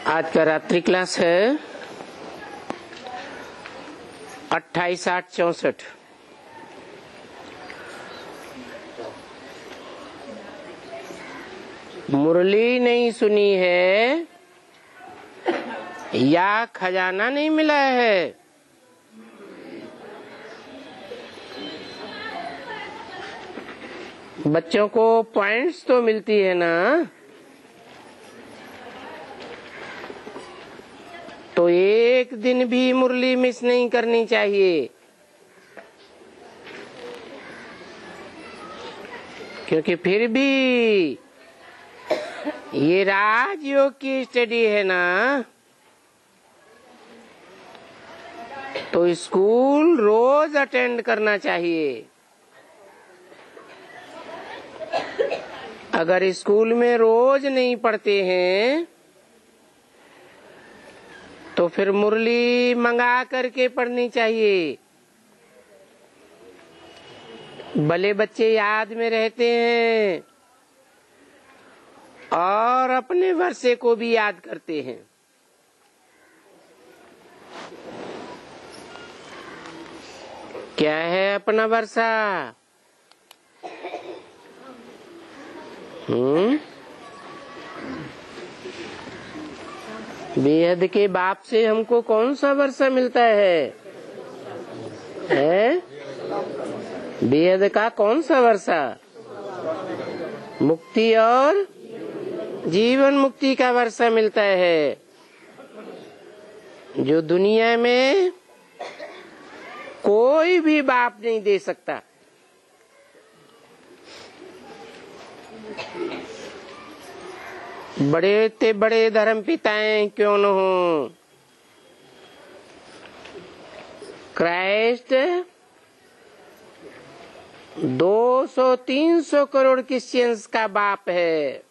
आज का रात्रि क्लास है 28/8/64। मुरली नहीं सुनी है या खजाना नहीं मिला है? बच्चों को पॉइंट्स तो मिलती है ना, तो एक दिन भी मुरली मिस नहीं करनी चाहिए, क्योंकि फिर भी ये राजयोग की स्टडी है ना, तो स्कूल रोज अटेंड करना चाहिए। अगर स्कूल में रोज नहीं पढ़ते हैं तो फिर मुरली मंगा करके पढ़नी चाहिए। भले बच्चे याद में रहते हैं और अपने वर्षे को भी याद करते हैं। क्या है अपना वर्षा? बेहद के बाप से हमको कौन सा वर्षा मिलता है? बेहद का कौन सा वर्षा? मुक्ति और जीवन मुक्ति का वर्षा मिलता है, जो दुनिया में कोई भी बाप नहीं दे सकता। बड़े ते बड़े धर्म पिताएं क्यों न हो, क्राइस्ट 200-300 करोड़ क्रिश्चियंस का बाप है,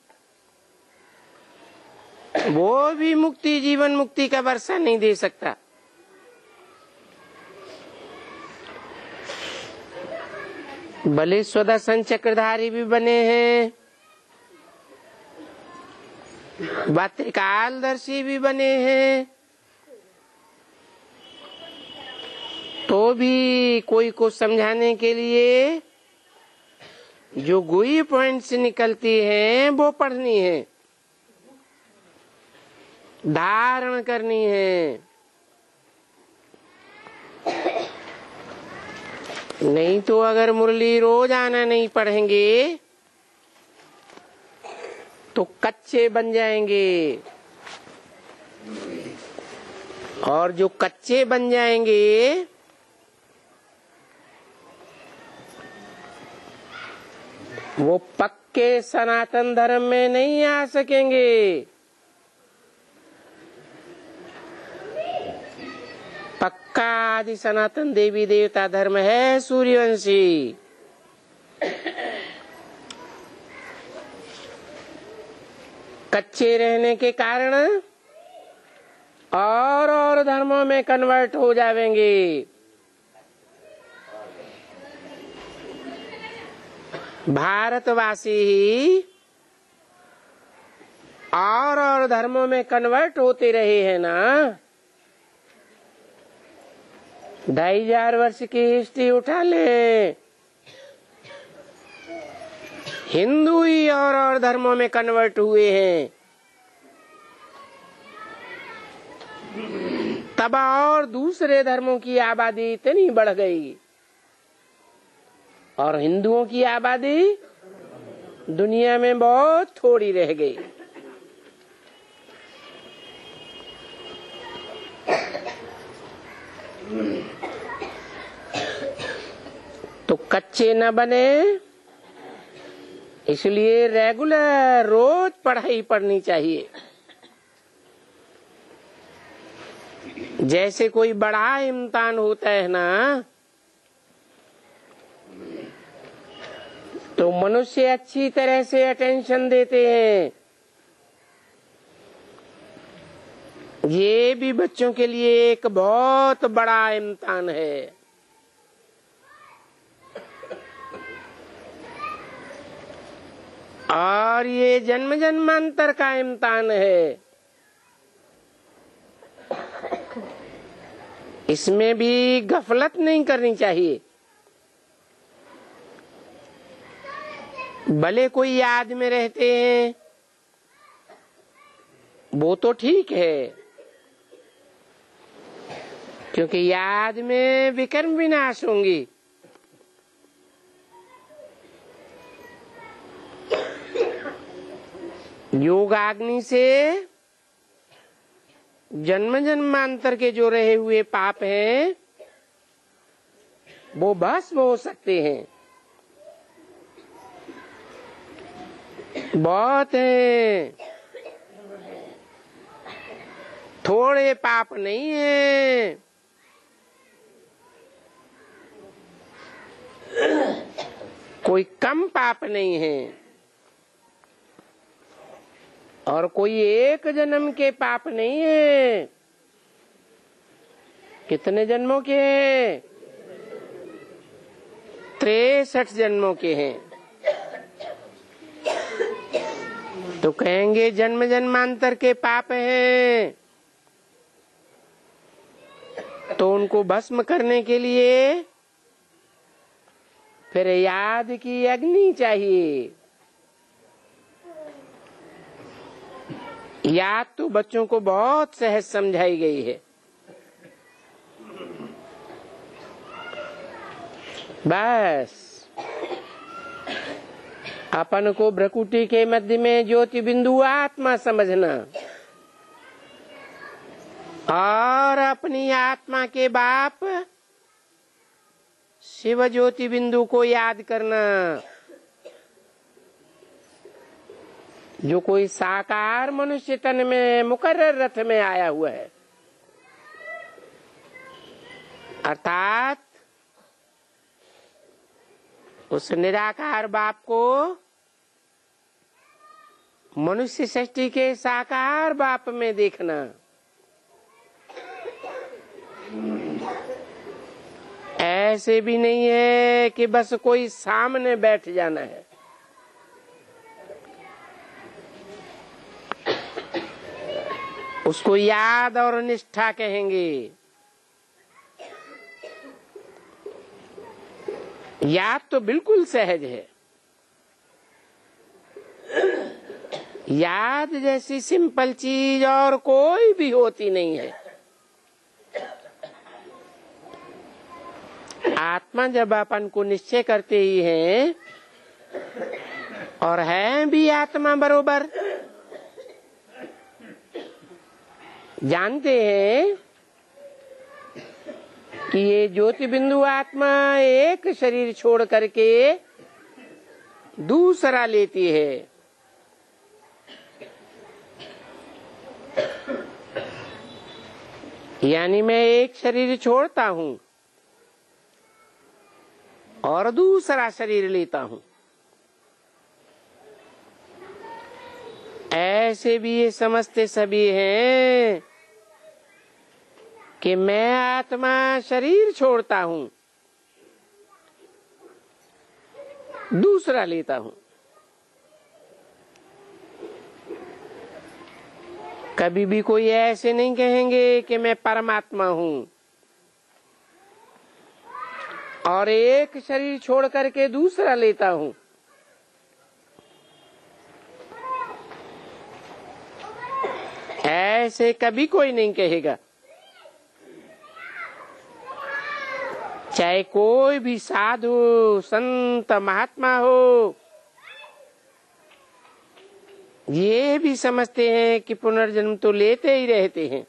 वो भी मुक्ति जीवन मुक्ति का वर्षा नहीं दे सकता। भले स्वदर्शन चक्रधारी भी बने हैं, त्रिकालदर्शी भी बने हैं, तो भी कोई को समझाने के लिए जो गुई पॉइंट से निकलती हैं वो पढ़नी है, धारण करनी है। नहीं तो अगर मुरली रोजाना नहीं पढ़ेंगे तो कच्चे बन जाएंगे, और जो कच्चे बन जाएंगे वो पक्के सनातन धर्म में नहीं आ सकेंगे। पक्का आदि सनातन देवी देवता धर्म है सूर्यवंशी। कच्चे रहने के कारण और धर्मों में कन्वर्ट हो जाएंगे। भारतवासी ही और धर्मों में कन्वर्ट होते रहे हैं ना। 2500 वर्ष की हिस्ट्री उठा ले, हिंदू ही और धर्मों में कन्वर्ट हुए हैं। तब और दूसरे धर्मों की आबादी इतनी बढ़ गई और हिंदुओं की आबादी दुनिया में बहुत थोड़ी रह गई। तो कच्चे न बने, इसलिए रेगुलर रोज पढ़ाई पढ़नी चाहिए। जैसे कोई बड़ा इम्तिहान होता है ना, तो मनुष्य अच्छी तरह से अटेंशन देते हैं। ये भी बच्चों के लिए एक बहुत बड़ा इम्तिहान है। और ये जन्म जन्मांतर का इम्तिहान है। इसमें भी गफलत नहीं करनी चाहिए। भले कोई याद में रहते हैं वो तो ठीक है, क्योंकि याद में विकर्म विनाश होंगी। योगाग्नि से जन्म जन्मांतर के जो रहे हुए पाप हैं वो भस्म हो सकते हैं। बहुत हैं, थोड़े पाप नहीं है। कोई कम पाप नहीं है और कोई एक जन्म के पाप नहीं है। कितने जन्मों के हैं? 63 जन्मों के हैं। तो कहेंगे जन्म जन्मांतर के पाप हैं, तो उनको भस्म करने के लिए फिर याद की अग्नि चाहिए। याद तो बच्चों को बहुत सहज समझाई गई है। बस अपन को भ्रकुटी के मध्य में ज्योति बिंदु आत्मा समझना और अपनी आत्मा के बाप शिव ज्योति बिंदु को याद करना। जो कोई साकार मनुष्य तन में मुकर्रर रथ में आया हुआ है, अर्थात उस निराकार बाप को मनुष्य सृष्टि के साकार बाप में देखना। ऐसे भी नहीं है कि बस कोई सामने बैठ जाना है। उसको याद और निष्ठा कहेंगे। याद तो बिल्कुल सहज है। याद जैसी सिंपल चीज और कोई भी होती नहीं है। आत्मा जब अपन को निश्चय करते ही हैं और है भी आत्मा बरोबर, जानते हैं कि ये ज्योति बिंदु आत्मा एक शरीर छोड़ करके दूसरा लेती है। यानी मैं एक शरीर छोड़ता हूं और दूसरा शरीर लेता हूं। ऐसे भी ये समझते सभी हैं कि मैं आत्मा शरीर छोड़ता हूं, दूसरा लेता हूं। कभी भी कोई ऐसे नहीं कहेंगे कि मैं परमात्मा हूं और एक शरीर छोड़ करके दूसरा लेता हूं। ऐसे कभी कोई नहीं कहेगा। चाहे कोई भी साधु संत महात्मा हो, ये भी समझते हैं कि पुनर्जन्म तो लेते ही रहते हैं।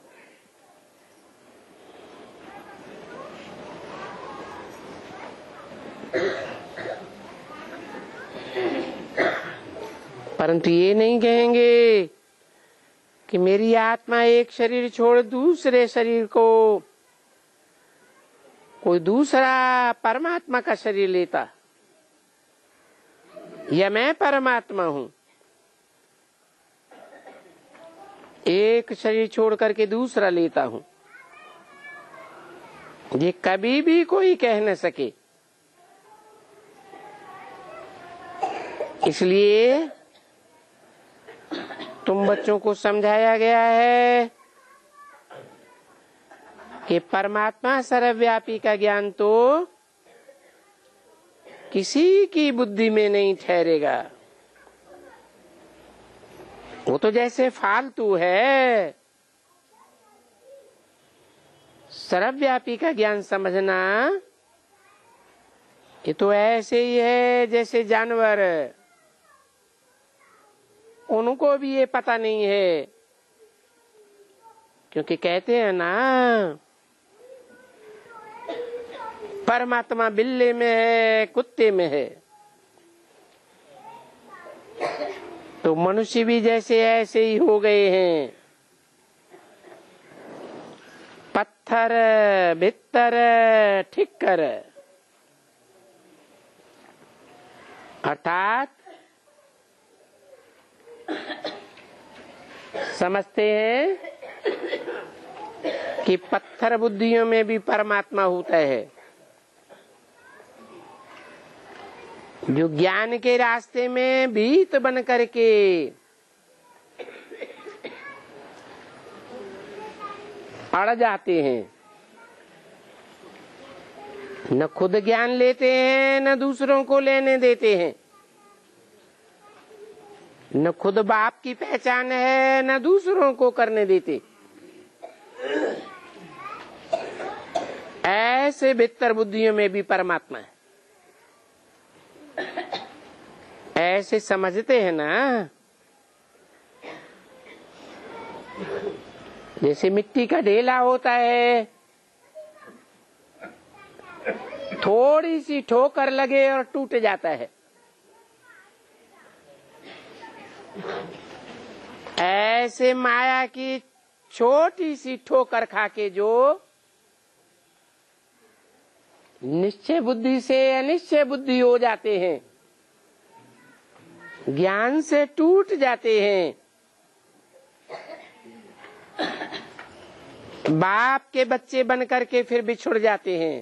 परंतु ये नहीं कहेंगे कि मेरी आत्मा एक शरीर छोड़ दूसरे शरीर को कोई दूसरा परमात्मा का शरीर लेता, या मैं परमात्मा हूं एक शरीर छोड़ करके दूसरा लेता हूं। ये कभी भी कोई कह न सके। इसलिए तुम बच्चों को समझाया गया है कि परमात्मा सर्वव्यापी का ज्ञान तो किसी की बुद्धि में नहीं ठहरेगा। वो तो जैसे फालतू है। सर्वव्यापी का ज्ञान समझना ये तो ऐसे ही है जैसे जानवर, उनको भी ये पता नहीं है, क्योंकि कहते हैं ना परमात्मा बिल्ली में है, कुत्ते में है। तो मनुष्य भी जैसे ऐसे ही हो गए हैं। पत्थर भित्तर ठिक्कर, अर्थात समझते हैं कि पत्थर बुद्धियों में भी परमात्मा होता है। जो ज्ञान के रास्ते में भीत बन करके अड़ जाते हैं, न खुद ज्ञान लेते हैं न दूसरों को लेने देते हैं, न खुद बाप की पहचान है न दूसरों को करने देते। ऐसे भीतर बुद्धियों में भी परमात्मा है। ऐसे समझते हैं ना, जैसे मिट्टी का ढेला होता है, थोड़ी सी ठोकर लगे और टूट जाता है। ऐसे माया की छोटी सी ठोकर खा के जो निश्चय बुद्धि से अनिश्चय बुद्धि हो जाते हैं, ज्ञान से टूट जाते हैं, बाप के बच्चे बन करके फिर बिछुड़ जाते हैं,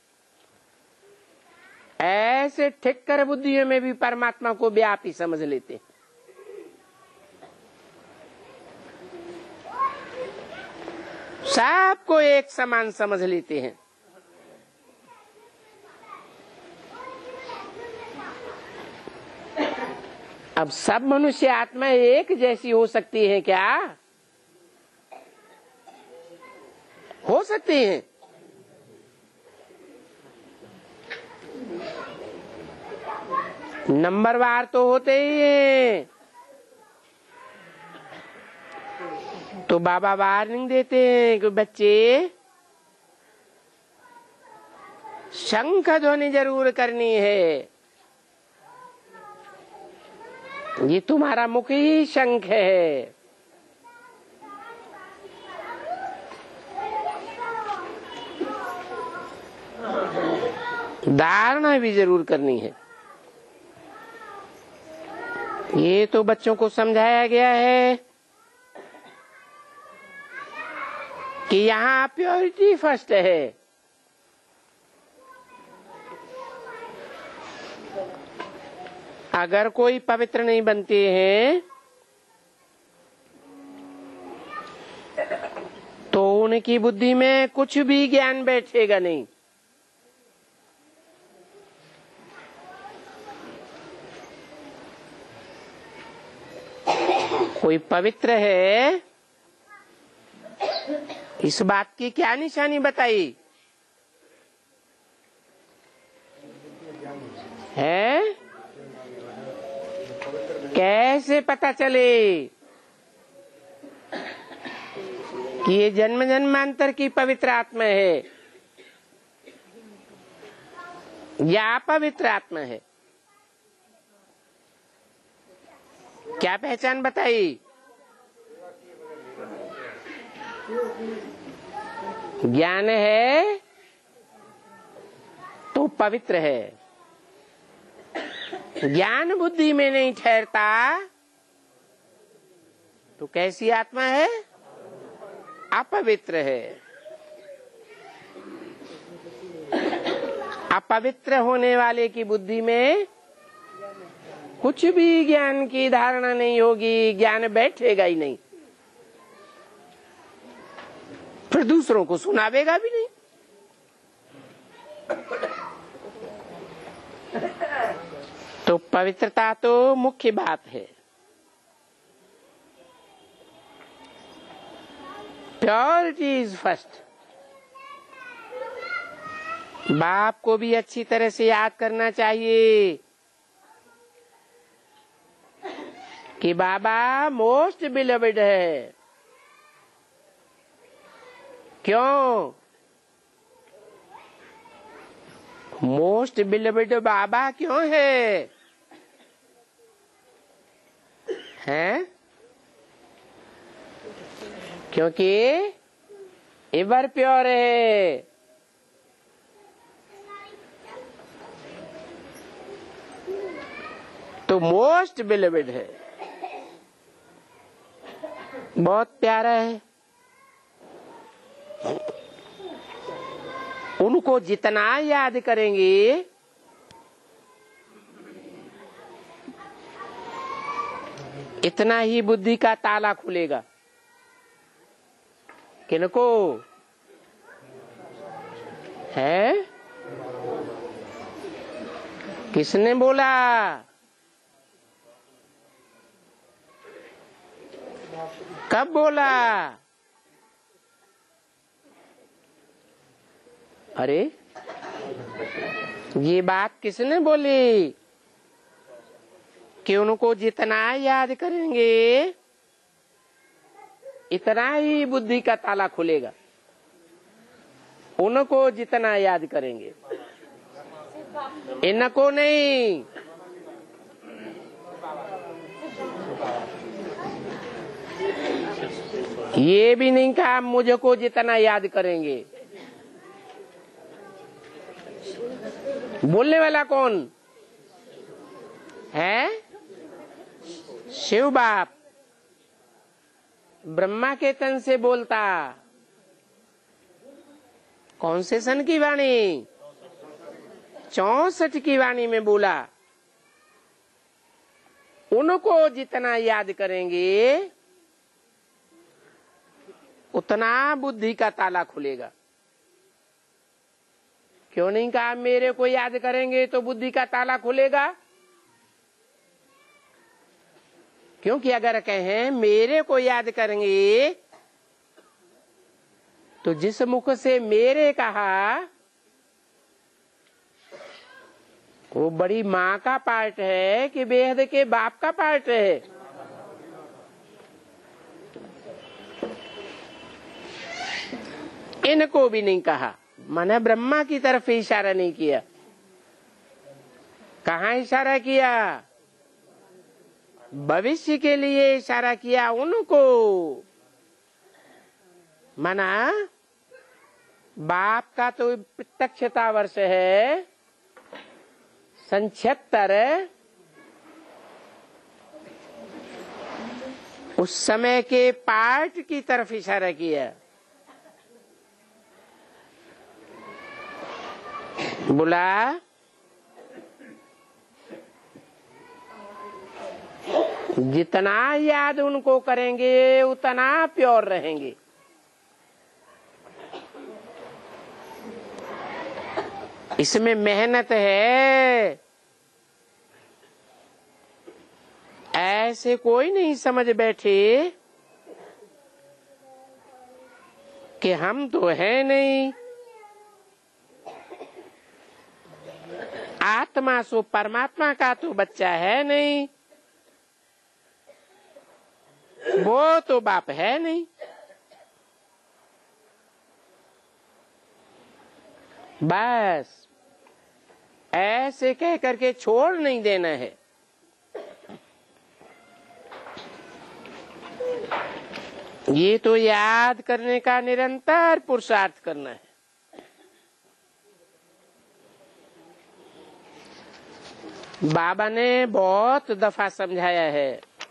ऐसे ठिक्कर बुद्धियों में भी परमात्मा को व्यापी समझ लेते हैं। सबको एक समान समझ लेते हैं। अब सब मनुष्य आत्मा एक जैसी हो सकती है क्या? हो सकती हैं। नंबरवार तो होते ही हैं। तो बाबा वार्निंग देते हैं कि बच्चे शंख ध्वनि जरूर करनी है। ये तुम्हारा मुख ही शंख है। धारणा भी जरूर करनी है। ये तो बच्चों को समझाया गया है कि यहाँ प्योरिटी फर्स्ट है। अगर कोई पवित्र नहीं बनते हैं तो उनकी बुद्धि में कुछ भी ज्ञान बैठेगा नहीं। कोई पवित्र है, इस बात की क्या निशानी बताई है? कैसे पता चले कि ये जन्म जन्मांतर की पवित्र आत्मा है या अपवित्र आत्मा है? क्या पहचान बताई? ज्ञान है तो पवित्र है। ज्ञान बुद्धि में नहीं ठहरता तो कैसी आत्मा है? अपवित्र है। अपवित्र होने वाले की बुद्धि में कुछ भी ज्ञान की धारणा नहीं होगी, ज्ञान बैठेगा ही नहीं। फिर फिर दूसरों को सुनावेगा भी नहीं। तो पवित्रता तो मुख्य बात है। Purity is first. बाप को भी अच्छी तरह से याद करना चाहिए कि बाबा मोस्ट बिलवेड है। क्यों? मोस्ट बिलवेड बाबा क्यों है? हैं? क्योंकि एवर प्योर है। तो मोस्ट बिलवेड है, बहुत प्यारा है। उनको जितना याद करेंगे इतना ही बुद्धि का ताला खुलेगा। किनको है? किसने बोला? कब बोला? अरे ये बात किसने बोली कि उनको जितना याद करेंगे इतना ही बुद्धि का ताला खुलेगा। उनको जितना याद करेंगे, इनको नहीं। ये भी नहीं कहा मुझको जितना याद करेंगे। बोलने वाला कौन है? शिव बाप ब्रह्मा के तन से बोलता। कौन से सन की वाणी? 64 की वाणी में बोला। उनको जितना याद करेंगे उतना बुद्धि का ताला खुलेगा। क्यों नहीं कहा मेरे को याद करेंगे तो बुद्धि का ताला खुलेगा? क्योंकि अगर कहें मेरे को याद करेंगे तो जिस मुख से मेरे कहा वो बड़ी माँ का पार्ट है कि बेहद के बाप का पार्ट है? इनको भी नहीं कहा, माने ब्रह्मा की तरफ इशारा नहीं किया। कहाँ इशारा किया? भविष्य के लिए इशारा किया उनको। माना बाप का तो प्रत्यक्षता वर्ष है 76। उस समय के पार्ट की तरफ इशारा किया। बोला जितना याद उनको करेंगे उतना प्योर रहेंगे। इसमें मेहनत है। ऐसे कोई नहीं समझ बैठे कि हम तो है नहीं। आत्मा सो परमात्मा का तो बच्चा है नहीं, वो तो बाप है नहीं। बस ऐसे कह करके छोड़ नहीं देना है। ये तो याद करने का निरंतर पुरुषार्थ करना है। बाबा ने बहुत दफा समझाया है।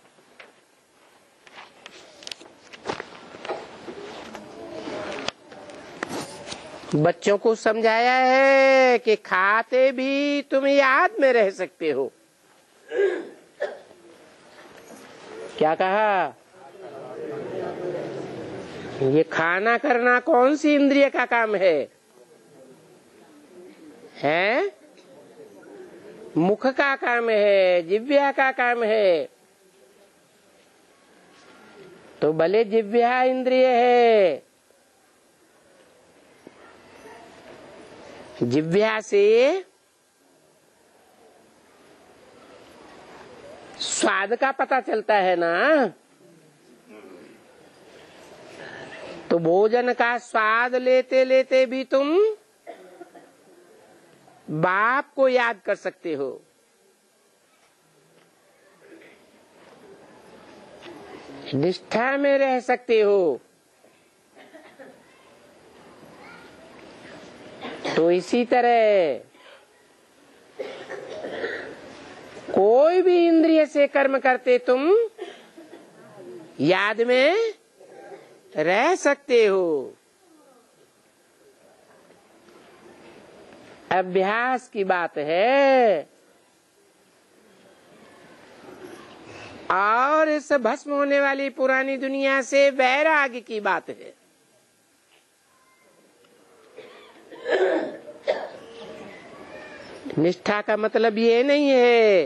बच्चों को समझाया है कि खाते भी तुम याद में रह सकते हो। क्या कहा? ये खाना करना कौन सी इंद्रिय का काम है? मुख का काम है, जिह्वा का काम है। तो भले जिह्वा इंद्रिय है, जिह्वा से स्वाद का पता चलता है ना। तो भोजन का स्वाद लेते लेते भी तुम बाप को याद कर सकते हो। निष्ठा में रह सकते हो। तो इसी तरह कोई भी इंद्रिय से कर्म करते तुम याद में रह सकते हो। अभ्यास की बात है। और इस भस्म होने वाली पुरानी दुनिया से वैराग्य की बात है। निष्ठा का मतलब ये नहीं है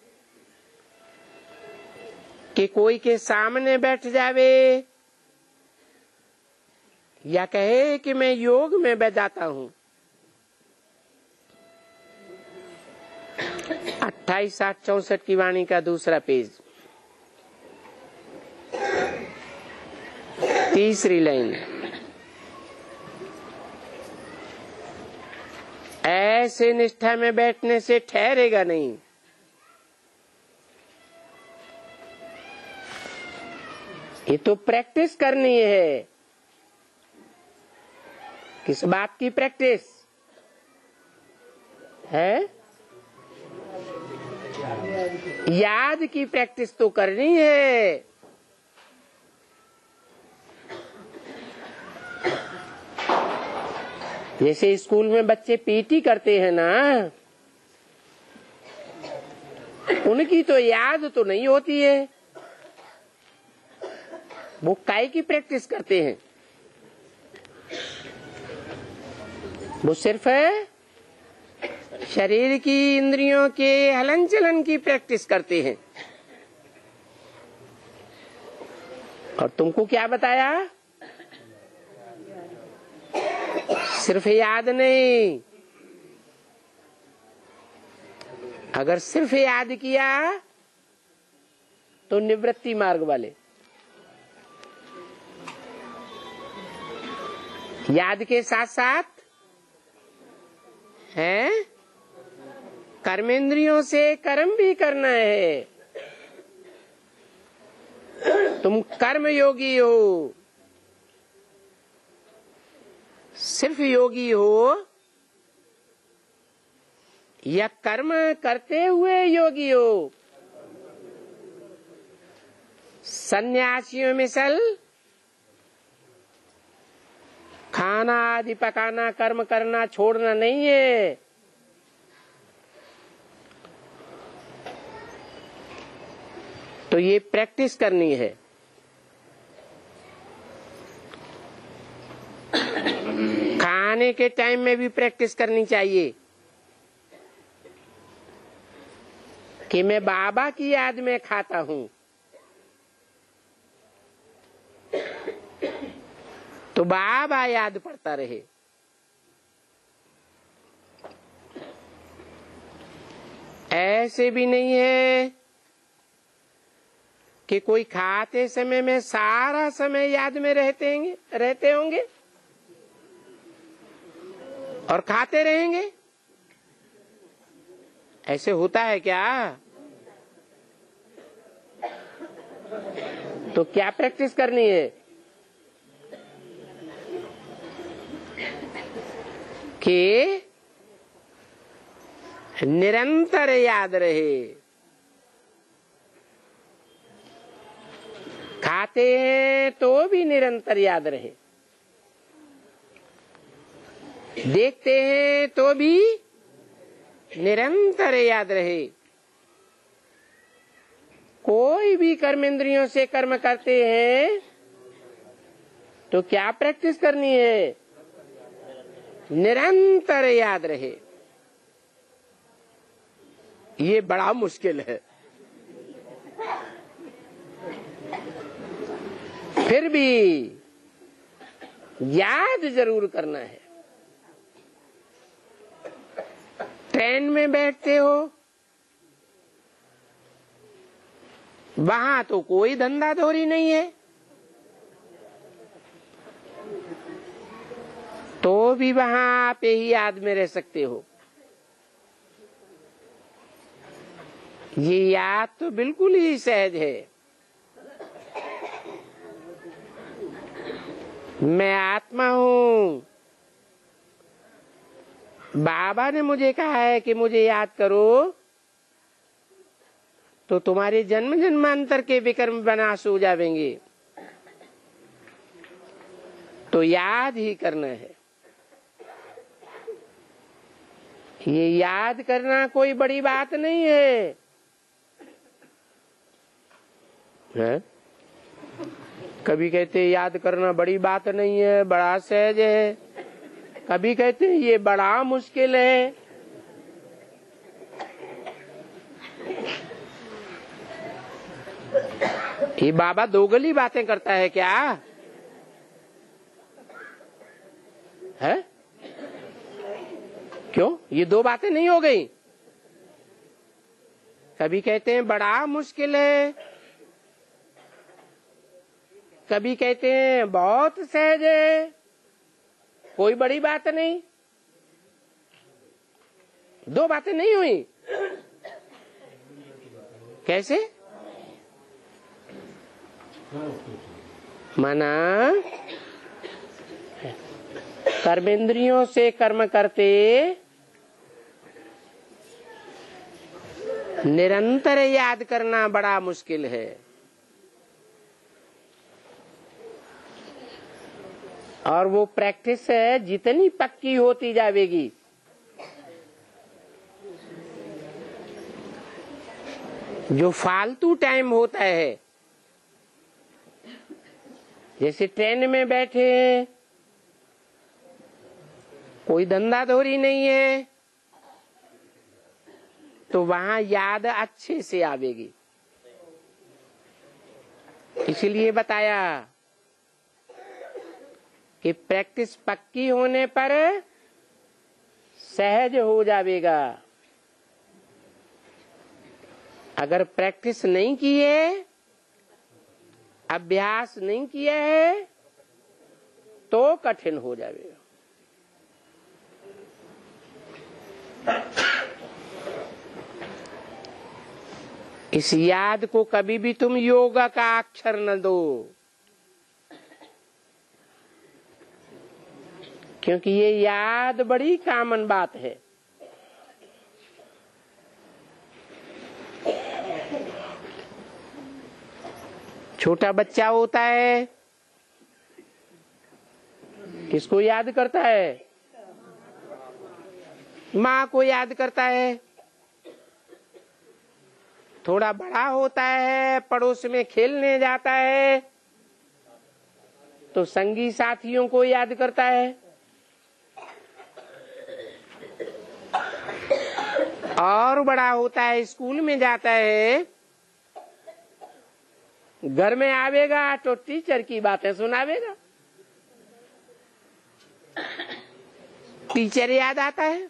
कि कोई के सामने बैठ जावे या कहे कि मैं योग में बैठ जाता हूं। 28-64 की वाणी का दूसरा पेज, तीसरी लाइन। ऐसे निष्ठा में बैठने से ठहरेगा नहीं। ये तो प्रैक्टिस करनी है। किस बात की प्रैक्टिस है? याद की प्रैक्टिस तो करनी है। जैसे स्कूल में बच्चे पीटी करते हैं ना, उनकी तो याद तो नहीं होती है। वो काय की प्रैक्टिस करते हैं? वो सिर्फ शरीर की इंद्रियों के हलन चलन की प्रैक्टिस करते हैं। और तुमको क्या बताया? सिर्फ याद नहीं। अगर सिर्फ याद किया तो निवृत्ति मार्ग वाले। याद के साथ साथ है कर्मेंद्रियों से कर्म भी करना है। तुम कर्म योगी हो। सिर्फ योगी हो या कर्म करते हुए योगी हो? सन्यासियों मिसल खाना आदि पकाना, कर्म करना छोड़ना नहीं है। तो ये प्रैक्टिस करनी है। खाने के टाइम में भी प्रैक्टिस करनी चाहिए कि मैं बाबा की याद में खाता हूं। तो बाबा याद पड़ता रहे। ऐसे भी नहीं है कि कोई खाते समय में सारा समय याद में रहते होंगे और खाते रहेंगे। ऐसे होता है क्या? तो क्या प्रैक्टिस करनी है कि निरंतर याद रहे। खाते हैं तो भी निरंतर याद रहे, देखते हैं तो भी निरंतर याद रहे। कोई भी कर्मेंद्रियों से कर्म करते हैं तो क्या प्रैक्टिस करनी है? निरंतर याद रहे। ये बड़ा मुश्किल है, फिर भी याद जरूर करना है। ट्रेन में बैठते हो, वहां तो कोई धंधा धोरी नहीं है, तो भी वहां आप यही याद में रह सकते हो। ये याद तो बिल्कुल ही सहज है। मैं आत्मा हूं। बाबा ने मुझे कहा है कि मुझे याद करो, तो तुम्हारे जन्म जन्मांतर के विकर्म विनाश हो जाएंगे। तो याद ही करना है। ये याद करना कोई बड़ी बात नहीं है, कभी कहते याद करना बड़ी बात नहीं है, बड़ा सहज है। कभी कहते हैं ये बड़ा मुश्किल है। ये बाबा दोगली बातें करता है क्या है? क्यों? ये दो बातें नहीं हो गई? कभी कहते हैं बड़ा मुश्किल है, कभी कहते हैं बहुत सहज है, कोई बड़ी बात नहीं। दो बातें नहीं हुई। कैसे? माना कर्मेंद्रियों से कर्म करते निरंतर याद करना बड़ा मुश्किल है, और वो प्रैक्टिस है जितनी पक्की होती जाएगी, जो फालतू टाइम होता है, जैसे ट्रेन में बैठे हैं, कोई धंधा धोरी नहीं है, तो वहां याद अच्छे से आवेगी। इसीलिए बताया कि प्रैक्टिस पक्की होने पर सहज हो जाएगा। अगर प्रैक्टिस नहीं की है, अभ्यास नहीं किया है, तो कठिन हो जाएगा। इस याद को कभी भी तुम योगा का अक्षर न दो, क्योंकि ये याद बड़ी कॉमन बात है। छोटा बच्चा होता है, किसको याद करता है? माँ को याद करता है। थोड़ा बड़ा होता है, पड़ोस में खेलने जाता है, तो संगी साथियों को याद करता है। और बड़ा होता है, स्कूल में जाता है, घर में आवेगा तो टीचर की बातें सुनावेगा, टीचर याद आता है।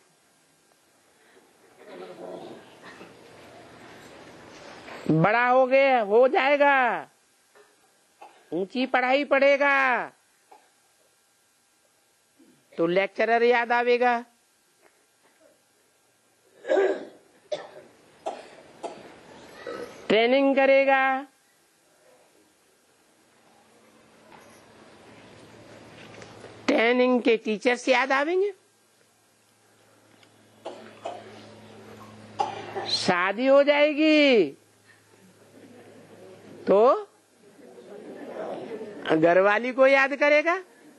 बड़ा हो गया, हो जाएगा, ऊंची पढ़ाई पढ़ेगा, तो लेक्चरर याद आवेगा। ट्रेनिंग करेगा, ट्रेनिंग के टीचर्स याद आवेंगे। शादी हो जाएगी तो घरवाली को याद करेगा।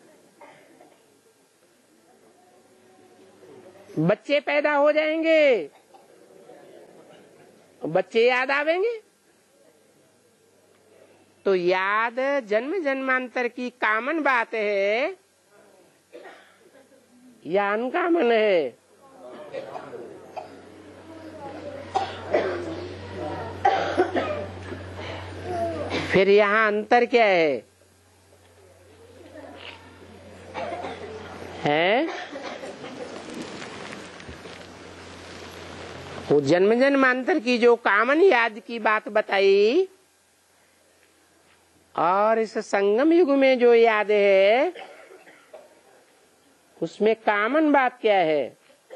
बच्चे पैदा हो जाएंगे, बच्चे याद आवेंगे। तो याद जन्म जन्मांतर की कॉमन बात है या अनकॉमन है? फिर यहाँ अंतर क्या है? वो जन्म जन्मांतर की जो कॉमन याद की बात बताई और इस संगम युग में जो याद है उसमें कॉमन बात क्या है?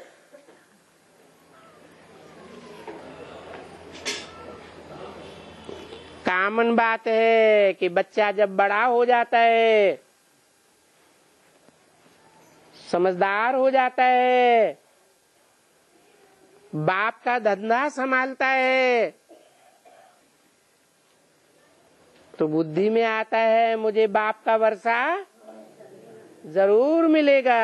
कॉमन बात है कि बच्चा जब बड़ा हो जाता है, समझदार हो जाता है, बाप का धंधा संभालता है, तो बुद्धि में आता है मुझे बाप का वर्षा जरूर मिलेगा।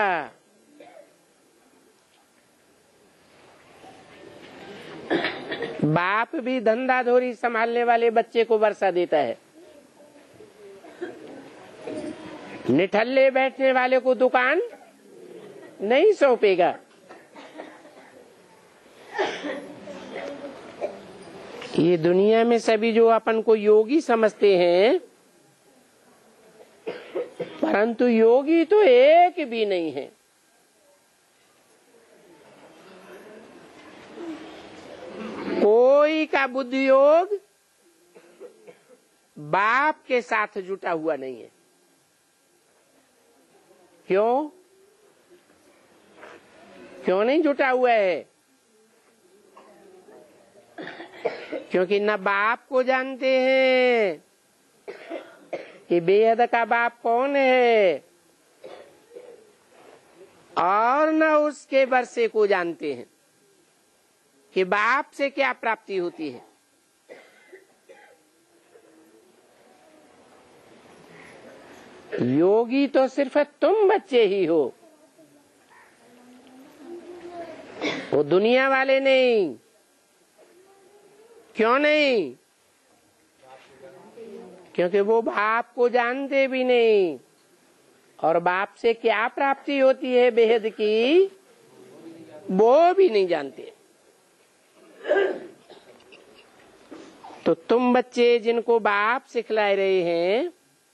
बाप भी धंधा धोरी संभालने वाले बच्चे को वर्षा देता है, निठल्ले बैठने वाले को दुकान नहीं सौंपेगा। ये दुनिया में सभी जो अपन को योगी समझते हैं, परंतु योगी तो एक भी नहीं है। कोई का बुद्धि योग बाप के साथ जुटा हुआ नहीं है। क्यों नहीं जुटा हुआ है? क्योंकि न बाप को जानते हैं कि बेहद का बाप कौन है, और न उसके वर्षे को जानते हैं कि बाप से क्या प्राप्ति होती है। योगी तो सिर्फ तुम बच्चे ही हो, वो दुनिया वाले नहीं। क्यों नहीं? क्योंकि वो बाप को जानते भी नहीं, और बाप से क्या प्राप्ति होती है बेहद की, वो भी नहीं जानते। तो तुम बच्चे जिनको बाप सिखला रहे हैं,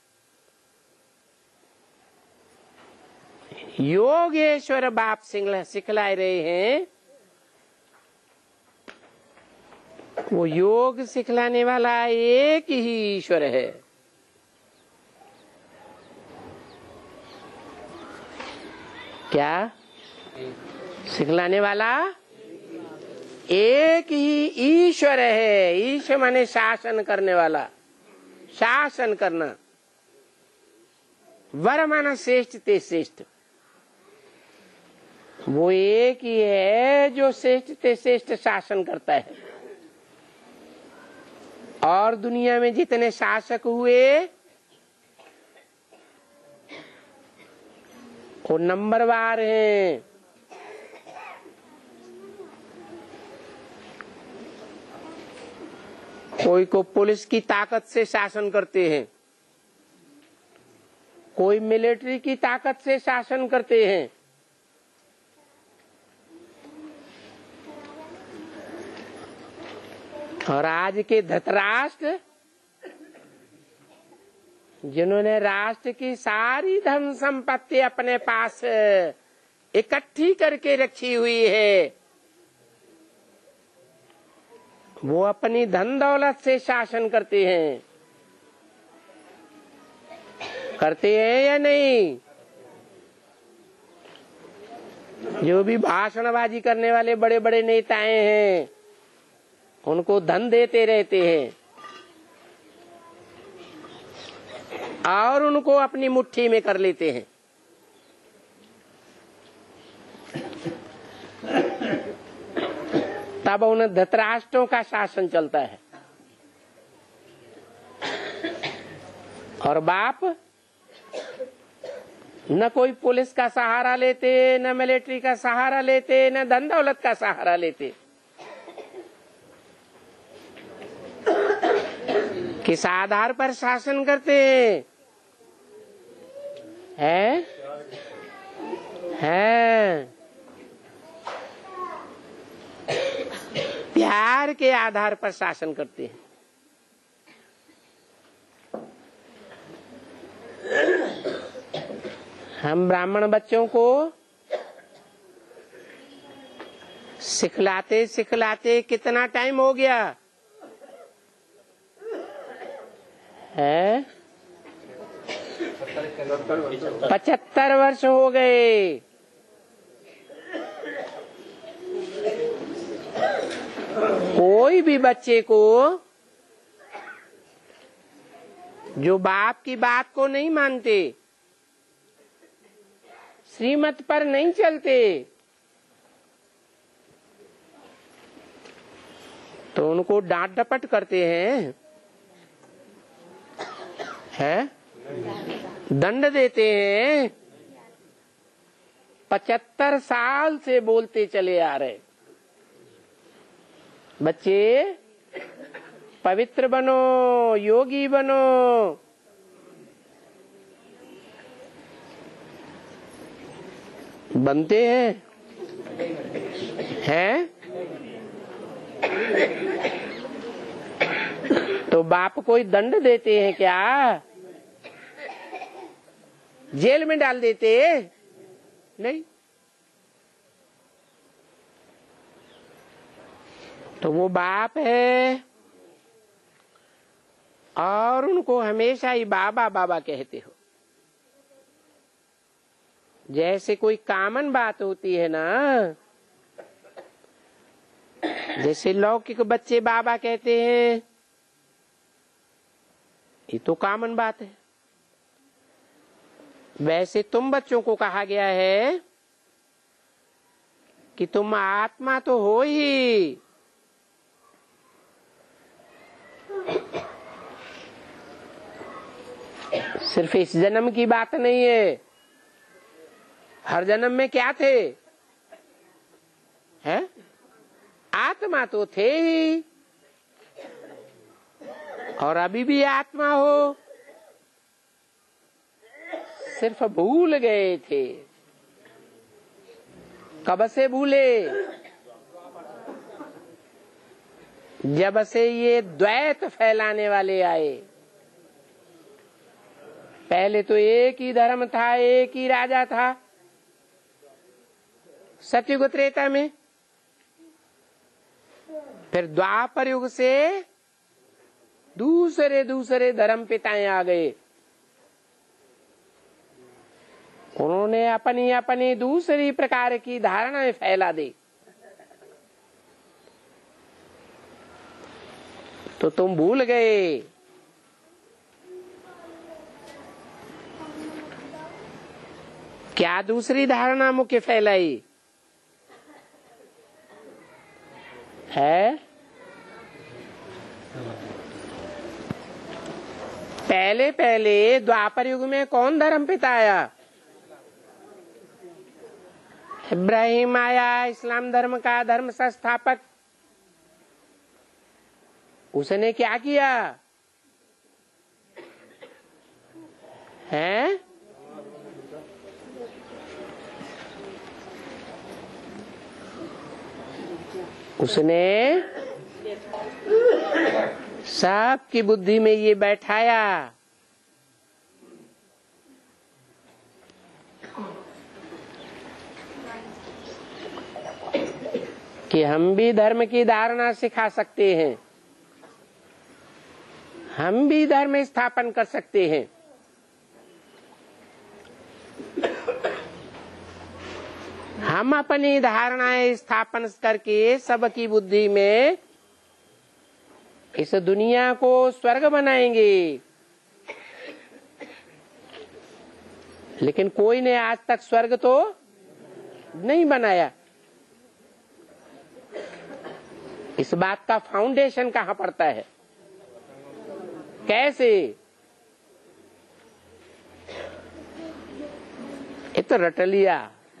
योगेश्वर बाप सिखला रहे हैं, वो योग सिखलाने वाला एक ही ईश्वर है। क्या सिखलाने वाला? एक ही ईश्वर है। ईश्वर माने शासन करने वाला, शासन करना। वर माना श्रेष्ठ ते श्रेष्ठ। वो एक ही है जो श्रेष्ठ ते श्रेष्ठ शासन करता है। और दुनिया में जितने शासक हुए वो नंबरवार हैं। कोई को पुलिस की ताकत से शासन करते हैं, कोई मिलिट्री की ताकत से शासन करते हैं, और आज के धृतराष्ट्र जिन्होंने राष्ट्र की सारी धन संपत्ति अपने पास इकट्ठी करके रखी हुई है, वो अपनी धन दौलत से शासन करते हैं। करते हैं या नहीं? जो भी भाषणबाजी करने वाले बड़े बड़े नेताएं हैं, उनको धन देते रहते हैं और उनको अपनी मुट्ठी में कर लेते हैं। तब उन धृतराष्ट्रों का शासन चलता है। और बाप न कोई पुलिस का सहारा लेते, न मिलिट्री का सहारा लेते, न धन दौलत का सहारा लेते। किस आधार पर शासन करते हैं? है प्यार के आधार पर शासन करते हैं। हम ब्राह्मण बच्चों को सिखलाते सिखलाते कितना टाइम हो गया है? 75 वर्ष हो गए। कोई भी बच्चे को जो बाप की बात को नहीं मानते, श्रीमत पर नहीं चलते, तो उनको डांट डपट करते हैं, दंड देते हैं। 75 साल से बोलते चले आ रहे, बच्चे पवित्र बनो, योगी बनो। बनते हैं? तो बाप कोई दंड देते हैं क्या? जेल में डाल देते? नहीं। तो वो बाप है और उनको हमेशा ही बाबा बाबा कहते हो। जैसे कोई कॉमन बात होती है ना, जैसे लौकिक बच्चे बाबा कहते हैं, ये तो कॉमन बात है। वैसे तुम बच्चों को कहा गया है कि तुम आत्मा तो हो ही, सिर्फ इस जन्म की बात नहीं है। हर जन्म में क्या थे? हैं? आत्मा तो थे ही, और अभी भी आत्मा हो, सिर्फ भूल गए थे। कब से भूले? जब से ये द्वैत फैलाने वाले आए। पहले तो एक ही धर्म था, एक ही राजा था सतयुग त्रेता में। फिर द्वापर युग से दूसरे दूसरे धर्म पिताएं आ गए। उन्होंने अपनी अपनी दूसरी प्रकार की धारणाएं फैला दी। तो तुम भूल गए। क्या दूसरी धारणा मुख्य फैलाई है? पहले पहले द्वापर युग में कौन धर्म पिता आया? इब्राहिम आया, इस्लाम धर्म का धर्म संस्थापक। उसने क्या किया है? उसने सबकी बुद्धि में ये बैठाया कि हम भी धर्म की धारणा सिखा सकते हैं, हम भी धर्म स्थापन कर सकते हैं। हम अपनी धारणाएं स्थापन करके सबकी बुद्धि में इस दुनिया को स्वर्ग बनाएंगे। लेकिन कोई ने आज तक स्वर्ग तो नहीं बनाया। इस बात का फाउंडेशन कहाँ पड़ता है? कैसे? ये तो रट लिया,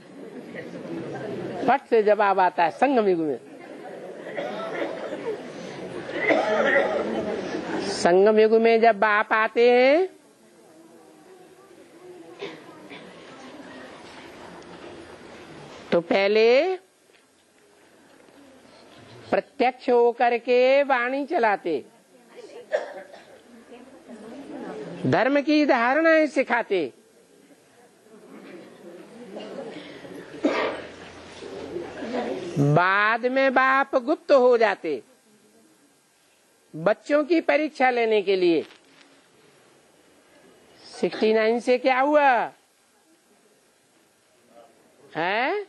फट से जवाब आता है संगम युग में। संगम युग में जब बाप आते हैं तो पहले प्रत्यक्ष होकर के वाणी चलाते, धर्म की धारणाएं सिखाते। बाद में बाप गुप्त हो जाते बच्चों की परीक्षा लेने के लिए। 69 से क्या हुआ है?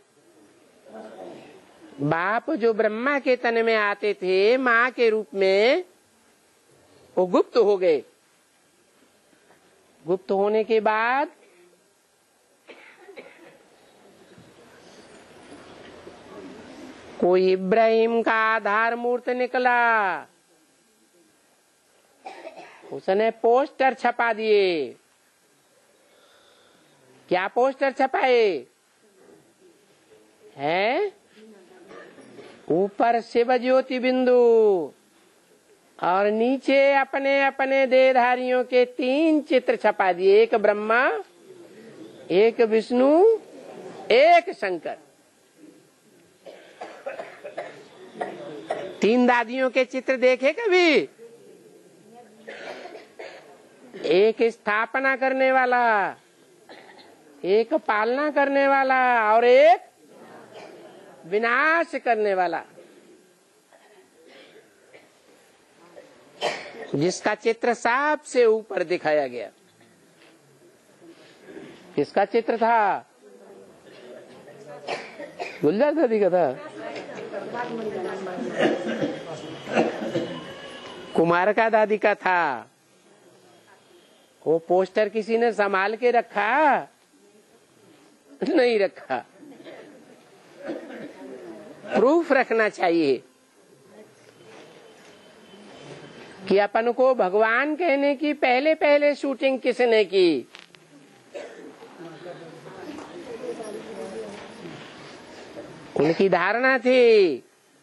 बाप जो ब्रह्मा के तन में आते थे माँ के रूप में, वो गुप्त हो गए। गुप्त होने के बाद कोई इब्राहिम का आधार मूर्त निकला, उसने पोस्टर छपा दिए। क्या पोस्टर छपाए हैं? ऊपर शिव ज्योति बिंदु और नीचे अपने अपने देहधारियों के 3 चित्र छपा दिए, एक ब्रह्मा, एक विष्णु, एक शंकर। 3 दादियों के चित्र देखे कभी? एक स्थापना करने वाला, एक पालना करने वाला और एक विनाश करने वाला, जिसका चित्र सबसे ऊपर दिखाया गया। किसका चित्र था? गुलजार दादी का था? कुमार का दादी का था? वो पोस्टर किसी ने संभाल के रखा? नहीं रखा। प्रूफ रखना चाहिए कि अपन को भगवान कहने की पहले पहले शूटिंग किसने की। उनकी धारणा थी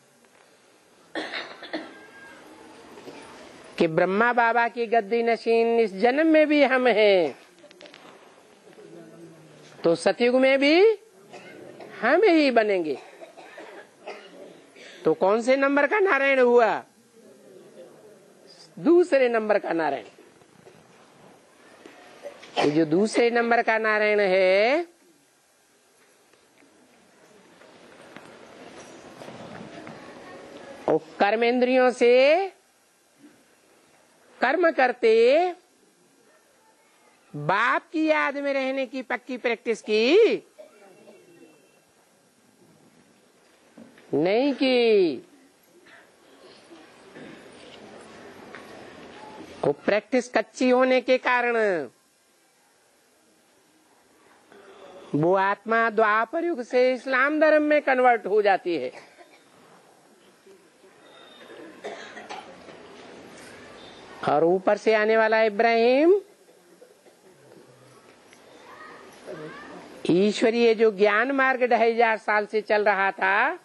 कि ब्रह्मा बाबा की गद्दी नशीन इस जन्म में भी हम हैं, तो सतयुग में भी हम ही बनेंगे। तो कौन से नंबर का नारायण हुआ? दूसरे नंबर का नारायण। ये जो दूसरे नंबर का नारायण है, वो कर्मेंद्रियों से कर्म करते बाप की याद में रहने की पक्की प्रैक्टिस की नहीं की। वो प्रैक्टिस कच्ची होने के कारण वो आत्मा द्वापर युग से इस्लाम धर्म में कन्वर्ट हो जाती है। और ऊपर से आने वाला इब्राहिम ईश्वरीय जो ज्ञान मार्ग 2500 साल से चल रहा था,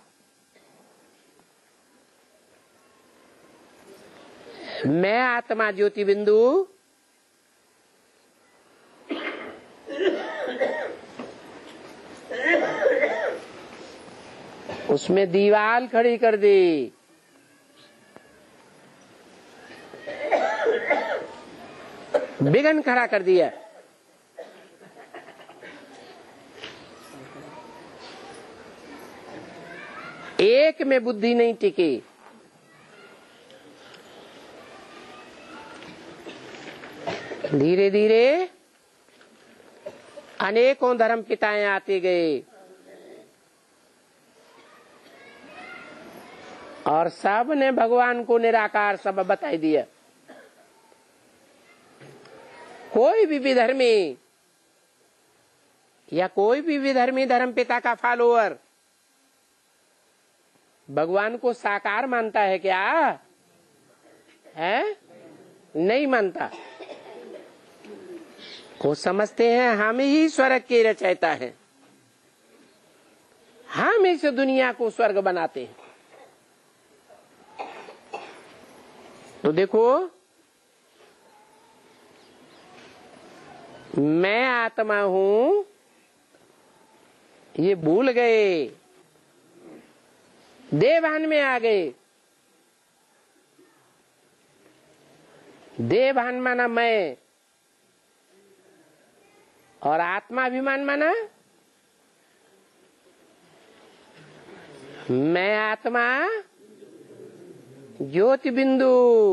मैं आत्मा ज्योति बिंदु उसमें दीवार खड़ी कर दी। विघ्न खड़ा कर दिया। एक में बुद्धि नहीं टिकी। धीरे धीरे अनेकों धर्म पिताएं आते गए और सब ने भगवान को निराकार सब बताई दिया। कोई भी विधर्मी या कोई भी विधर्मी धर्म पिता का फॉलोअर भगवान को साकार मानता है क्या? है? नहीं मानता। वो समझते हैं हम ही स्वर्ग के रचयिता हैं, हम इस दुनिया को स्वर्ग बनाते हैं। तो देखो मैं आत्मा हूं ये भूल गए, देहभान में आ गए। देहभान माना मैं और आत्माभिमान माना मैं आत्मा ज्योति बिंदु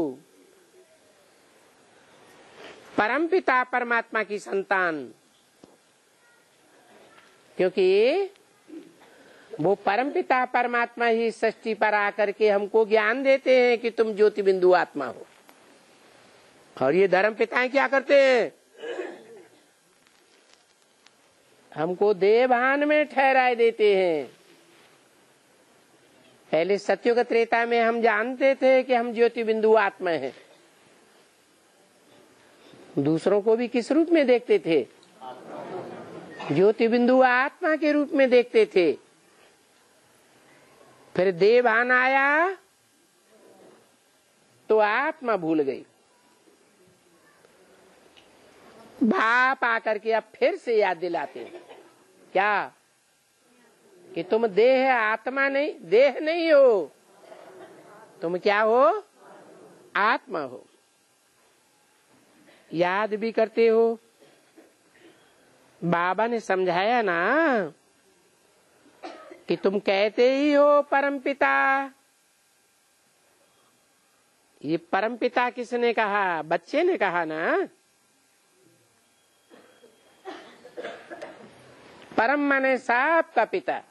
परमपिता परमात्मा की संतान। क्योंकि वो परमपिता परमात्मा ही सृष्टि पर आकर के हमको ज्ञान देते हैं कि तुम ज्योति बिंदु आत्मा हो। और ये धर्म पिताएं क्या करते हैं? हमको देहभान में ठहराए देते हैं। पहले सत्युग त्रेता में हम जानते थे कि हम ज्योति बिंदु आत्मा हैं। दूसरों को भी किस रूप में देखते थे? ज्योति बिंदु आत्मा के रूप में देखते थे। फिर देहभान आया तो आत्मा भूल गई। बाप आकर के अब फिर से याद दिलाते हैं क्या कि तुम देह आत्मा नहीं, देह नहीं हो, तुम क्या हो? आत्मा हो। याद भी करते हो। बाबा ने समझाया ना कि तुम कहते ही हो परमपिता। ये परमपिता किसने कहा? बच्चे ने कहा ना। परम माने सब का पिता,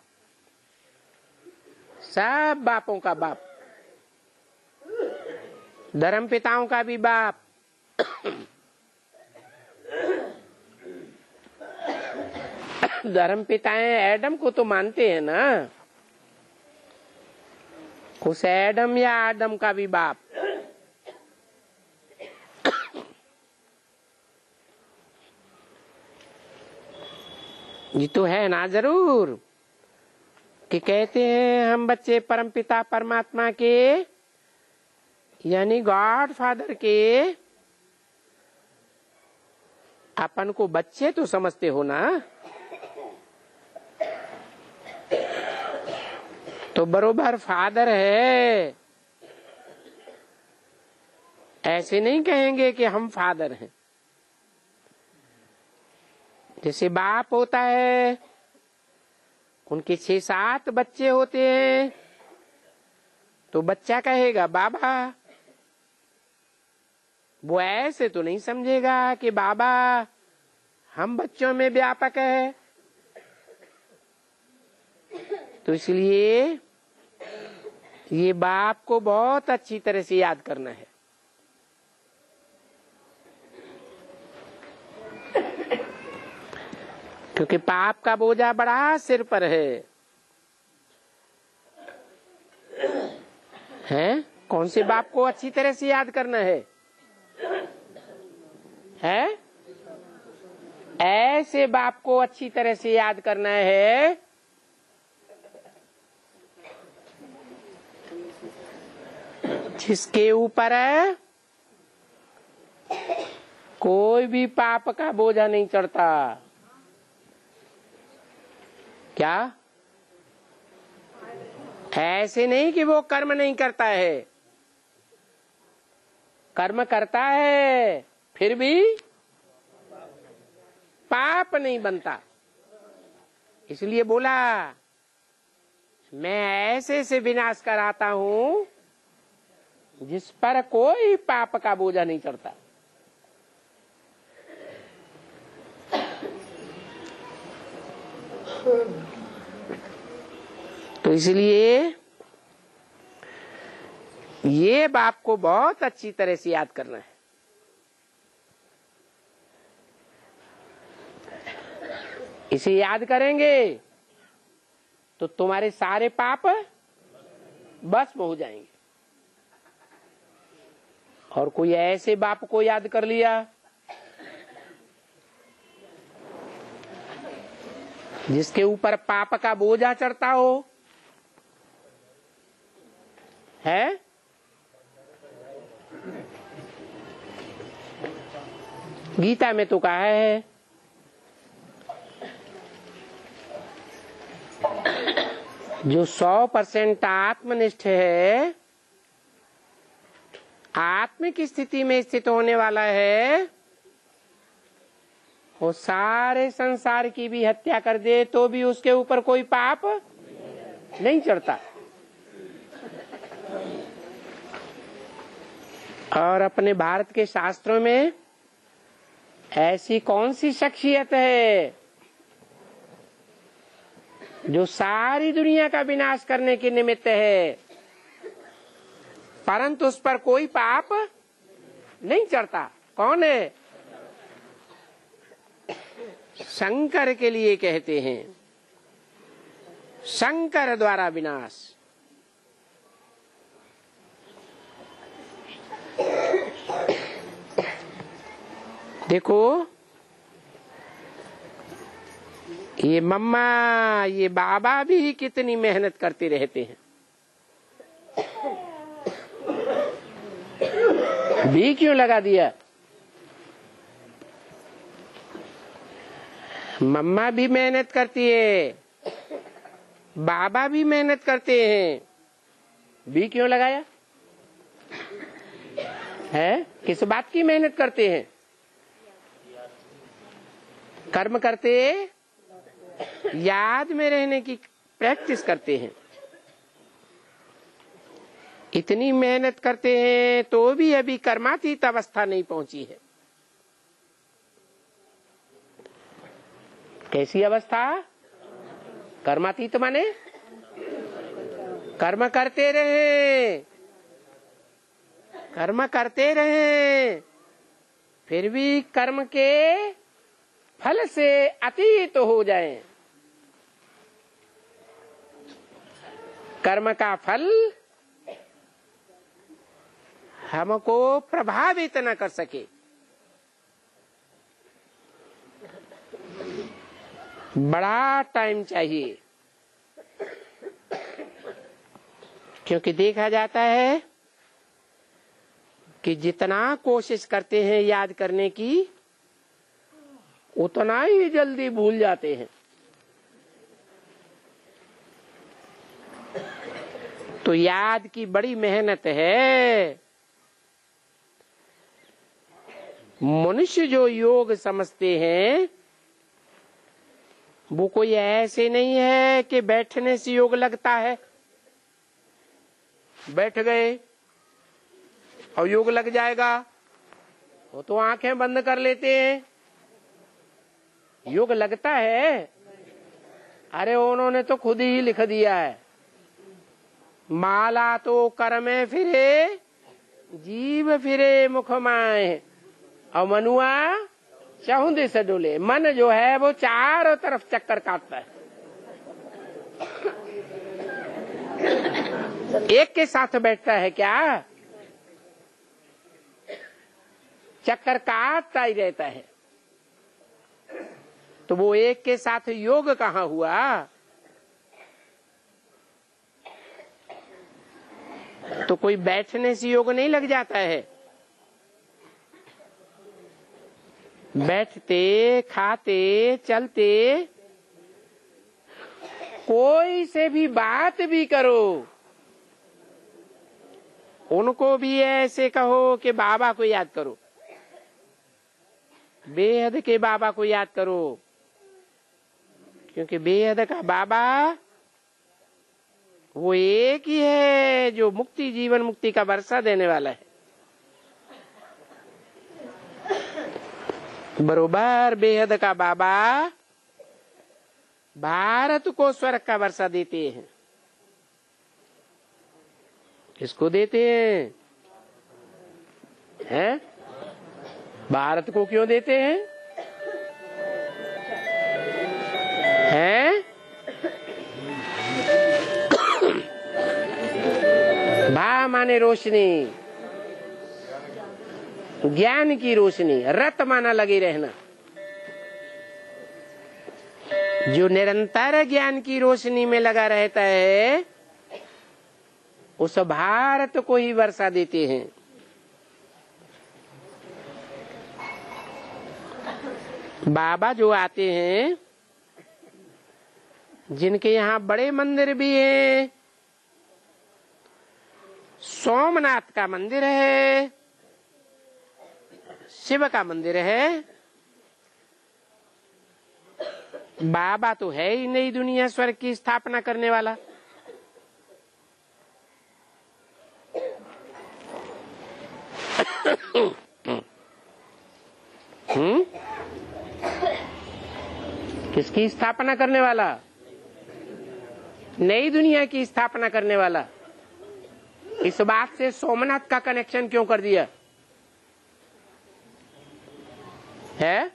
सब बापों का बाप, धर्म पिताओं का भी बाप। धर्म पिताएं एडम को तो मानते हैं ना, उस एडम या आदम का भी बाप। ये तो है ना जरूर कि कहते हैं हम बच्चे परमपिता परमात्मा के यानी गॉड फादर के। अपन को बच्चे तो समझते हो ना, तो बरोबर फादर है। ऐसे नहीं कहेंगे कि हम फादर हैं। जैसे बाप होता है, उनके 6-7 बच्चे होते हैं, तो बच्चा कहेगा बाबा। वो ऐसे तो नहीं समझेगा कि बाबा हम बच्चों में व्यापक है। तो इसलिए ये बाप को बहुत अच्छी तरह से याद करना है। क्योंकि पाप का बोझा बड़ा सिर पर है। हैं? कौन से बाप को अच्छी तरह से याद करना है? हैं? ऐसे बाप को अच्छी तरह से याद करना है जिसके ऊपर कोई भी पाप का बोझा नहीं चढ़ता। क्या? ऐसे नहीं कि वो कर्म नहीं करता है, कर्म करता है, फिर भी पाप नहीं बनता। इसलिए बोला मैं ऐसे से विनाश कराता हूं जिस पर कोई पाप का बोझा नहीं चढ़ता। तो इसलिए ये बाप को बहुत अच्छी तरह से याद करना है। इसे याद करेंगे तो तुम्हारे सारे पाप भस्म हो जाएंगे। और कोई ऐसे बाप को याद कर लिया जिसके ऊपर पाप का बोझा चढ़ता हो, है? गीता में तो कहा है जो 100% आत्मनिष्ठ है, आत्मिक स्थिति में स्थित होने वाला है, वो सारे संसार की भी हत्या कर दे तो भी उसके ऊपर कोई पाप नहीं चढ़ता। और अपने भारत के शास्त्रों में ऐसी कौन सी शख्सियत है जो सारी दुनिया का विनाश करने के निमित्त है, परंतु उस पर कोई पाप नहीं चढ़ता? कौन है? शंकर के लिए कहते हैं, शंकर द्वारा विनाश। देखो ये मम्मा, ये बाबा भी कितनी मेहनत करते रहते हैं। भी क्यों लगा दिया? मम्मा भी मेहनत करती है, बाबा भी मेहनत करते हैं, भी क्यों लगाया है? किस बात की मेहनत करते हैं? कर्म करते, याद में रहने की प्रैक्टिस करते हैं। इतनी मेहनत करते हैं तो भी अभी कर्मातीत अवस्था नहीं पहुंची है। कैसी अवस्था? कर्मातीत माने कर्म करते रहे, कर्म करते रहे, फिर भी कर्म के फल से अतीत हो जाए। कर्म का फल हमको प्रभावित न कर सके। बड़ा टाइम चाहिए, क्योंकि देखा जाता है कि जितना कोशिश करते हैं याद करने की, उतना ही जल्दी भूल जाते हैं। तो याद की बड़ी मेहनत है। मनुष्य जो योग समझते हैं वो कोई ऐसे नहीं है कि बैठने से योग लगता है, बैठ गए और योग लग जाएगा। वो तो आंखें बंद कर लेते हैं, योग लगता है। अरे उन्होंने तो खुद ही लिख दिया है, माला तो कर में फिरे, जीव फिरे मुख माए, और मनुआ चाहुंदे से डोले। मन जो है वो चारों तरफ चक्कर काटता है, एक के साथ बैठता है क्या? चक्कर काटता ही रहता है। तो वो एक के साथ योग कहाँ हुआ? तो कोई बैठने से योग नहीं लग जाता है। बैठते, खाते, चलते, कोई से भी बात भी करो, उनको भी ऐसे कहो कि बाबा को याद करो, बेहद के बाबा को याद करो, क्योंकि बेहद का बाबा वो एक ही है जो मुक्ति, जीवन मुक्ति का वर्षा देने वाला है। बरोबर बेहद का बाबा भारत को स्वर्ग का वर्षा देते हैं। किसको देते हैं? हैं? भारत को क्यों देते हैं? हैं? भा माने रोशनी, ज्ञान की रोशनी, रत माना लगे रहना। जो निरंतर ज्ञान की रोशनी में लगा रहता है उस भारत को ही वर्षा देते हैं। बाबा जो आते हैं जिनके यहाँ बड़े मंदिर भी हैं, सोमनाथ का मंदिर है, शिव का मंदिर है, बाबा तो है ही नहीं दुनिया स्वर्ग की स्थापना करने वाला। किसकी स्थापना करने वाला? नई दुनिया की स्थापना करने वाला। इस बात से सोमनाथ का कनेक्शन क्यों कर दिया है?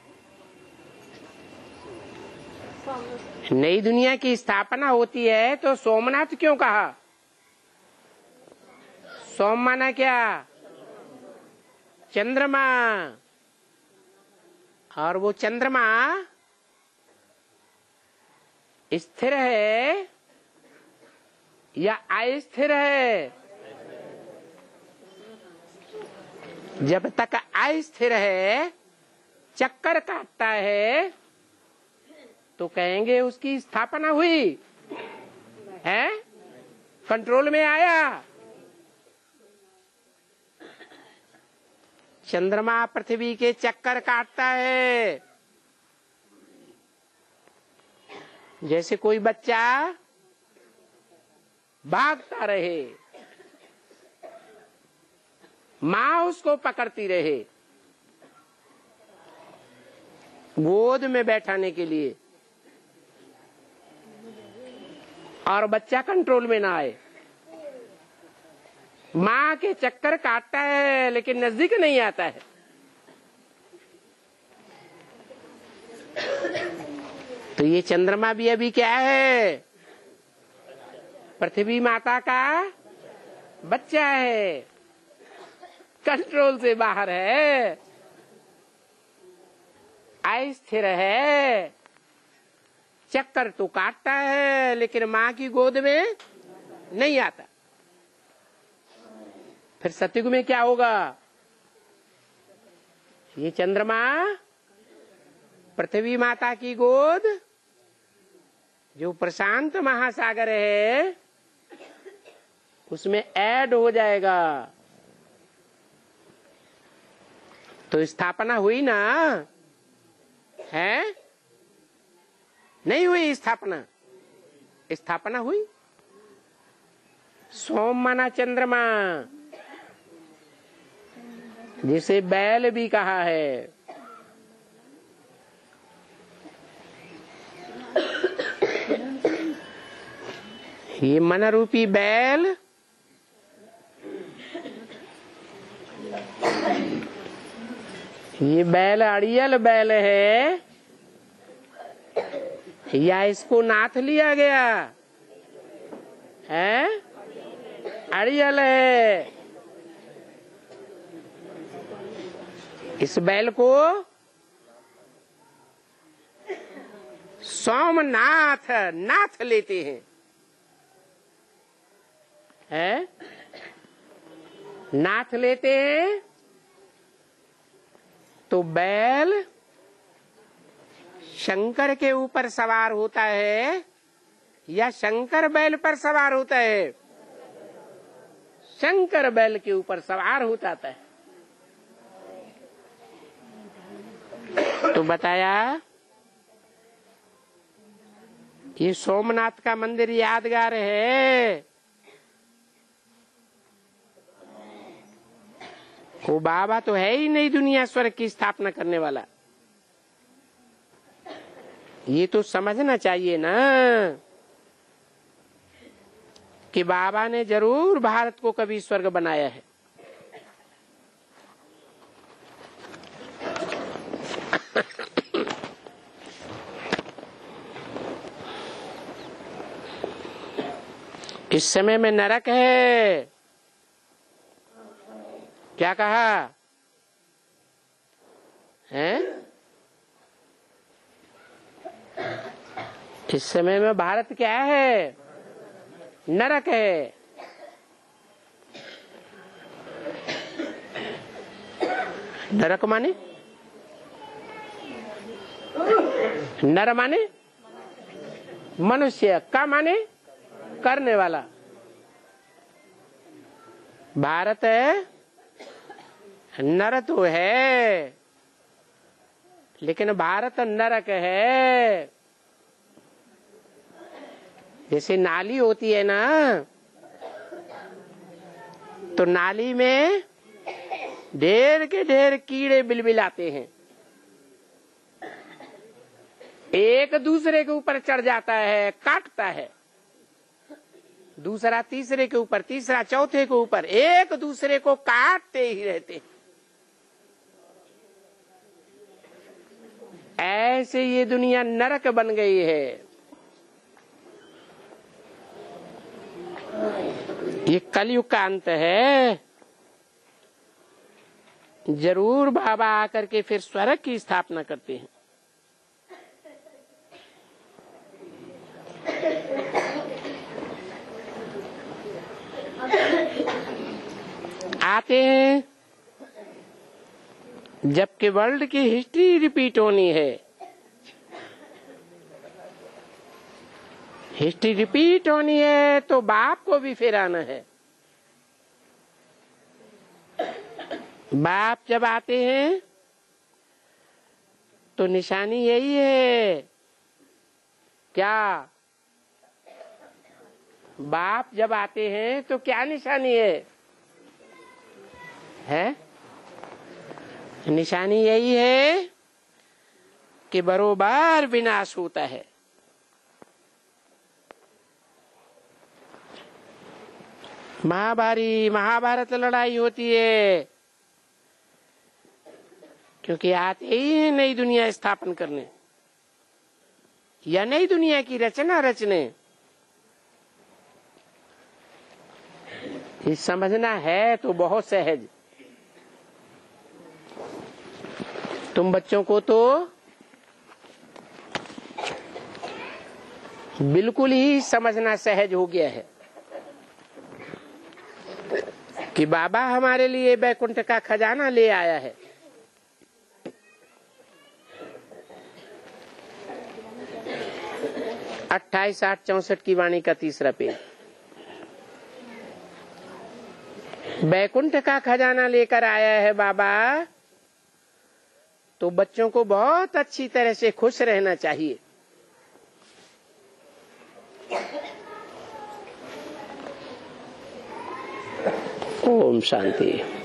नई दुनिया की स्थापना होती है तो सोमनाथ क्यों कहा? सोम माना क्या? चंद्रमा। और वो चंद्रमा स्थिर है या अस्थिर है? जब तक अस्थिर है, चक्कर काटता है, तो कहेंगे उसकी स्थापना हुई है, कंट्रोल में आया। चंद्रमा पृथ्वी के चक्कर काटता है। जैसे कोई बच्चा भागता रहे, माँ उसको पकड़ती रहे गोद में बैठाने के लिए, और बच्चा कंट्रोल में ना आए। माँ के चक्कर काटता है लेकिन नजदीक नहीं आता है। तो ये चंद्रमा भी अभी क्या है? पृथ्वी माता का बच्चा है, कंट्रोल से बाहर है, अस्थिर है, चक्कर तो काटता है लेकिन माँ की गोद में नहीं आता। फिर सतयुग में क्या होगा? ये चंद्रमा पृथ्वी माता की गोद, जो प्रशांत महासागर है, उसमें ऐड हो जाएगा। तो स्थापना हुई ना? है? नहीं हुई स्थापना? स्थापना हुई। सोम माना चंद्रमा, जिसे बैल भी कहा है। ये मन रूपी बैल ये बैल अड़ियल बैल है या इसको नाथ लिया गया है? अड़ियल है। इस बैल को सोमनाथ नाथ लेते हैं, है? नाथ लेते हैं तो बैल शंकर के ऊपर सवार होता है या शंकर बैल पर सवार होता है? शंकर बैल के ऊपर सवार हो जाता है। तो बताया ये सोमनाथ का मंदिर यादगार है। वो बाबा तो है ही नहीं दुनिया स्वर्ग की स्थापना करने वाला। ये तो समझना चाहिए ना कि बाबा ने जरूर भारत को कभी स्वर्ग बनाया है। इस समय में नरक है, क्या कहा है? इस समय में भारत क्या है? नरक है। नरक माने नर माने मनुष्य का माने करने वाला। भारत नर तो है, लेकिन भारत नरक है। जैसे नाली होती है ना, तो नाली में ढेर के ढेर कीड़े बिलबिलाते हैं, एक दूसरे के ऊपर चढ़ जाता है, काटता है, दूसरा तीसरे के ऊपर, तीसरा चौथे के ऊपर, एक दूसरे को काटते ही रहते। ऐसे ये दुनिया नरक बन गई है। ये कलयुग का अंत है। जरूर बाबा आकर के फिर स्वर्ग की स्थापना करते हैं। आते हैं जबकि वर्ल्ड की हिस्ट्री रिपीट होनी है। हिस्ट्री रिपीट होनी है तो बाप को भी फिर आना है। बाप जब आते हैं तो निशानी यही है। क्या बाप जब आते हैं तो क्या निशानी है? निशानी यही है कि बरोबर विनाश होता है। महाभारत लड़ाई होती है क्योंकि आते ही है नई दुनिया स्थापन करने या नई दुनिया की रचना रचने। ये समझना है तो बहुत सहज। तुम बच्चों को तो बिल्कुल ही समझना सहज हो गया है कि बाबा हमारे लिए बैकुंठ का खजाना ले आया है। अट्ठाईस 8 64 की वाणी का 3रा पेज। बैकुंठ का खजाना लेकर आया है बाबा, तो बच्चों को बहुत अच्छी तरह से खुश रहना चाहिए। ओम शांति।